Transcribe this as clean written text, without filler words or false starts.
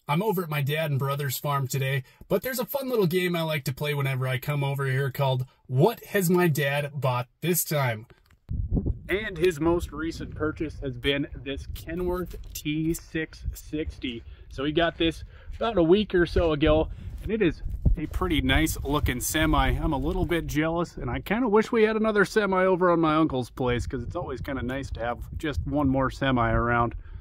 I'm over at my dad and brother's farm today, but there's a fun little game I like to play whenever I come over here called What Has My Dad Bought This Time? And his most recent purchase has been this Kenworth T660. So he got this about a week or so ago, and it is a pretty nice looking semi. I'm a little bit jealous, and I kind of wish we had another semi over on my uncle's place, because it's always kind of nice to have just one more semi around.